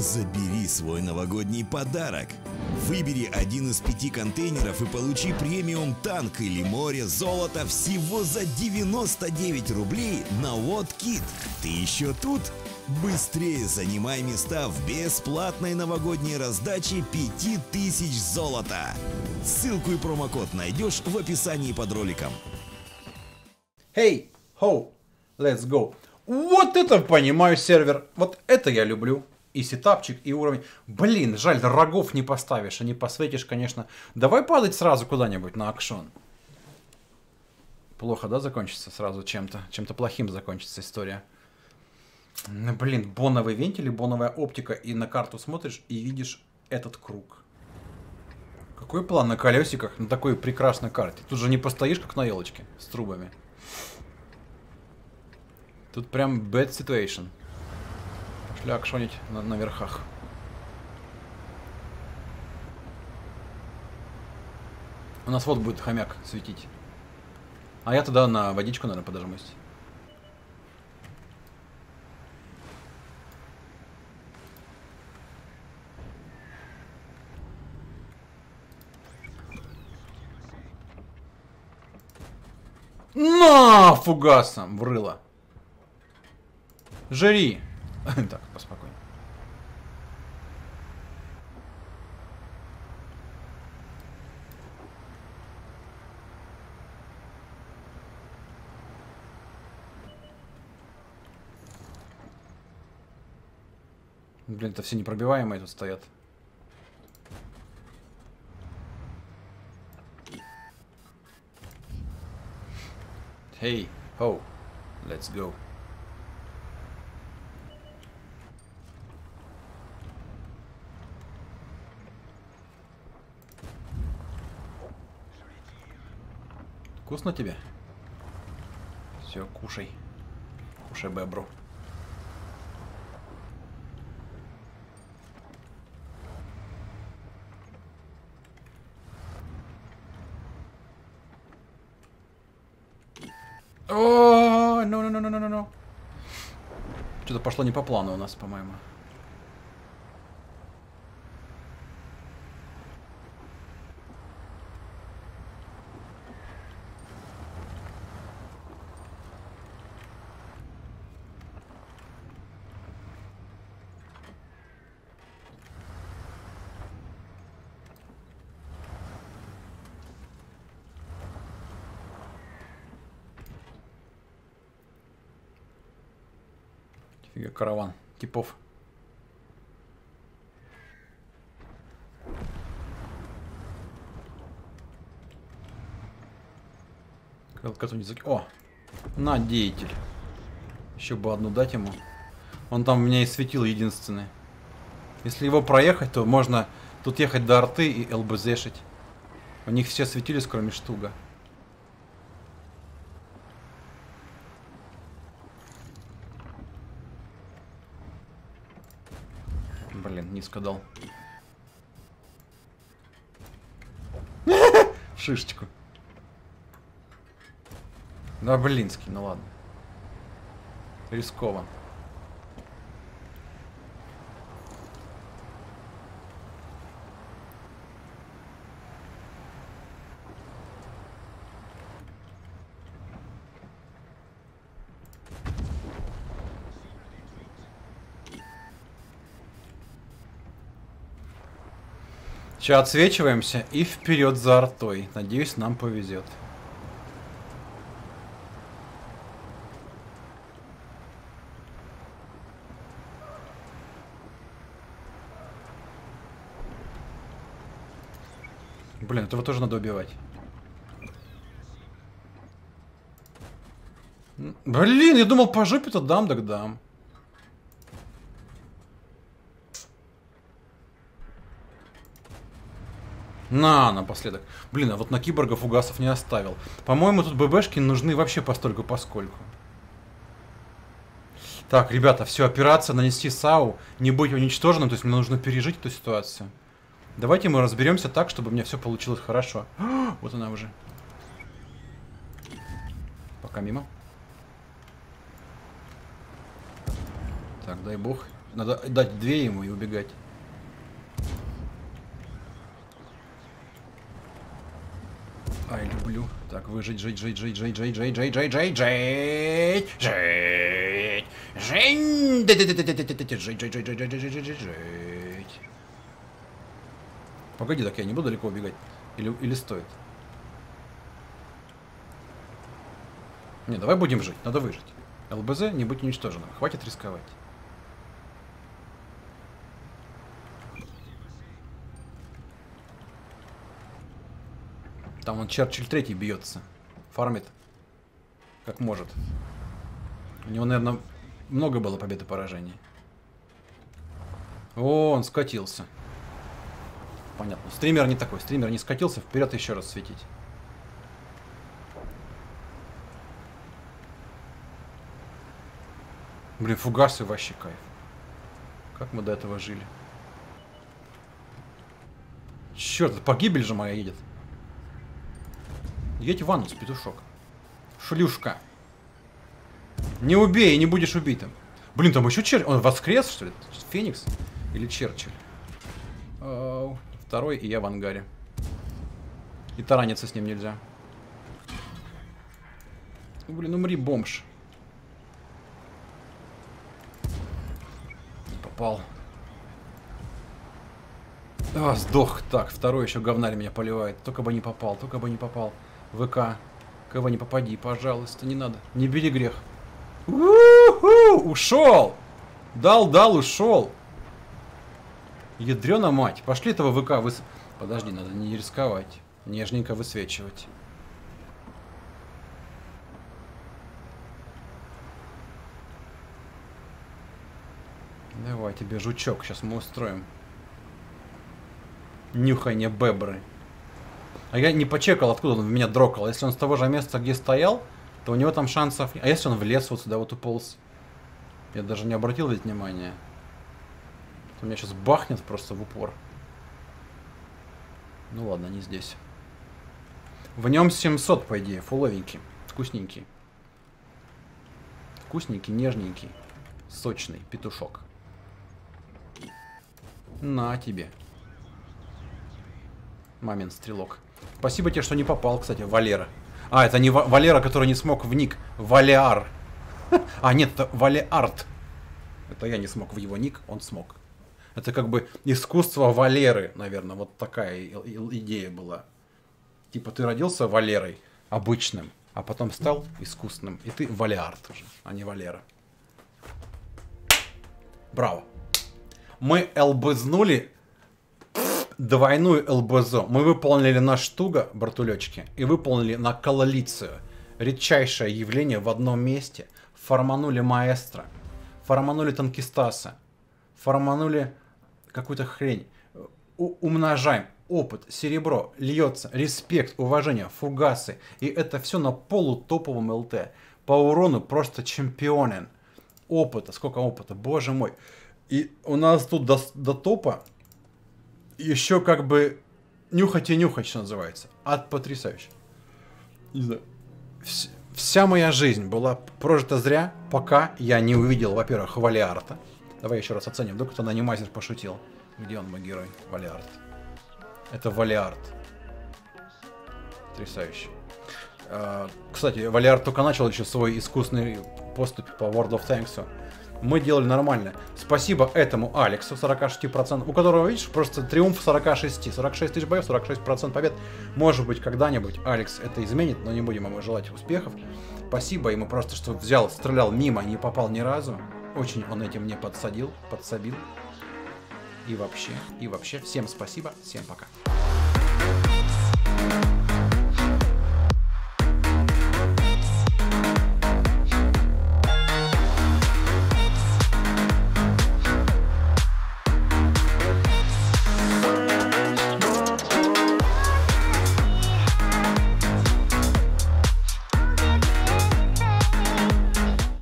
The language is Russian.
Забери свой новогодний подарок. Выбери один из 5 контейнеров и получи премиум танк или море золота всего за 99 рублей на WhatKit. Ты еще тут? Быстрее занимай места в бесплатной новогодней раздаче 5000 золота. Ссылку и промокод найдешь в описании под роликом. Hey, ho, let's go. Вот это, понимаю, сервер. Вот это я люблю. И сетапчик, и уровень. Блин, жаль, рогов не поставишь, а не посветишь, конечно. Давай падать сразу куда-нибудь на акшон. Плохо, да, закончится сразу чем-то? Чем-то плохим закончится история. Ну, блин, боновый вентиль и боновая оптика. И на карту смотришь и видишь этот круг. Какой план на колесиках на такой прекрасной карте? Тут же не постоишь, как на елочке, с трубами. Тут прям bad situation. Пошли акшонить на верхах. У нас вот будет хомяк светить. А я тогда на водичку, наверное, подожмусь. На, фугасом врыло. Жри. Так, поспокойнее. Блин, это все непробиваемые тут стоят. Hey, ho, let's go. Вкусно тебе? Все, кушай. Кушай, бебру. О, ну. Что-то пошло не по плану у нас, по-моему. Фига, караван типов. О, на, деятель. Еще бы одну дать ему. Он там меня и светил единственный. Если его проехать, то можно тут ехать до арты и ЛБЗшить. У них все светились, кроме штуга. Блин, низко дал. Шишечку. Да блинский, ну ладно. Рисково. Сейчас отсвечиваемся и вперед за артой. Надеюсь, нам повезет. Блин, этого тоже надо убивать. Блин, я думал, по жопе-то дам, так дам. На, напоследок. Блин, а вот на киборга фугасов не оставил. По-моему, тут ББшки нужны вообще постольку-поскольку. Так, ребята, все, операция нанести САУ, не быть уничтоженным, то есть мне нужно пережить эту ситуацию. Давайте мы разберемся так, чтобы у меня все получилось хорошо. Вот она уже. Пока мимо. Так, дай бог. Надо дать 2 ему и убегать. Ай, люблю. Так, выжить, жить. Погоди, так я не буду далеко убегать. Или стоит? Не, давай будем жить, надо выжить. ЛБЗ не быть уничтоженным. Хватит рисковать. Там он Черчилль 3 бьется. Фармит. Как может. У него, наверное, много было побед и поражений. О, он скатился. Понятно. Стример не такой. Стример не скатился. Вперед еще раз светить. Блин, фугасы вообще кайф. Как мы до этого жили? Черт, погибель же моя едет. Едь в анус, петушок. Шлюшка. Не убей, не будешь убитым. Блин, там еще Черчилль. Он воскрес, что ли? Феникс? Или Черчилль? Второй, и я в ангаре. И тараниться с ним нельзя. Блин, умри, бомж. Не попал. А, сдох. Так, второй еще говнарь меня поливает. Только бы не попал, только бы не попал. ВК. Кого не попади, пожалуйста, не надо. Не бери грех. У-ху! Ушел! Дал, ушел. Ядрена мать. Пошли этого ВК Подожди, надо не рисковать. Нежненько высвечивать. Давай тебе жучок, сейчас мы устроим. Нюхание бебры. А я не почекал, откуда он в меня дрокал. Если он с того же места, где стоял, то у него там шансов... А если он в лес вот сюда вот уполз? Я даже не обратил ведь внимания. Он меня сейчас бахнет просто в упор. Ну ладно, не здесь. В нем 700, по идее, фуловенький. Вкусненький. Вкусненький, нежненький. Сочный петушок. На тебе. Мамин стрелок. Спасибо тебе, что не попал, кстати, Валера. А, это не Валера, который не смог в ник. Валеар. А, нет, это Валеарт. Это я не смог в его ник, он смог. Это как бы искусство Валеры, наверное. Вот такая идея была. Типа ты родился Валерой, обычным, а потом стал искусственным. И ты Валеарт уже, а не Валера. Браво. Мы ЛБзнули двойную ЛБЗО. Мы выполнили наш туго, братулечки, и выполнили на коалицию. Редчайшее явление в одном месте. Форманули маэстро. Форманули танкистаса. Форманули какую-то хрень. Умножаем. Опыт, серебро, льется, респект, уважение, фугасы. И это все на полутоповом ЛТ. По урону просто чемпионен. Опыта, сколько опыта, боже мой. И у нас тут до топа еще как бы нюхать и нюхать, что называется. Ад потрясающе. Не знаю. Вся моя жизнь была прожита зря, пока я не увидел, во-первых, Валиарта. Давай еще раз оценим. Вдруг кто-то анимайзер пошутил. Где он, мой герой? Валиарт. Это Валиарт. Потрясающе. Кстати, Валиарт только начал еще свой искусственный поступь по World of Tanks. Мы делали нормально. Спасибо этому Алексу, 46%, у которого, видишь, просто триумф 46. 46 тысяч боев, 46% побед. Может быть, когда-нибудь Алекс это изменит, но не будем ему желать успехов. Спасибо ему просто, что взял, стрелял мимо, не попал ни разу. Очень он этим мне подсобил. И вообще, всем спасибо, всем пока.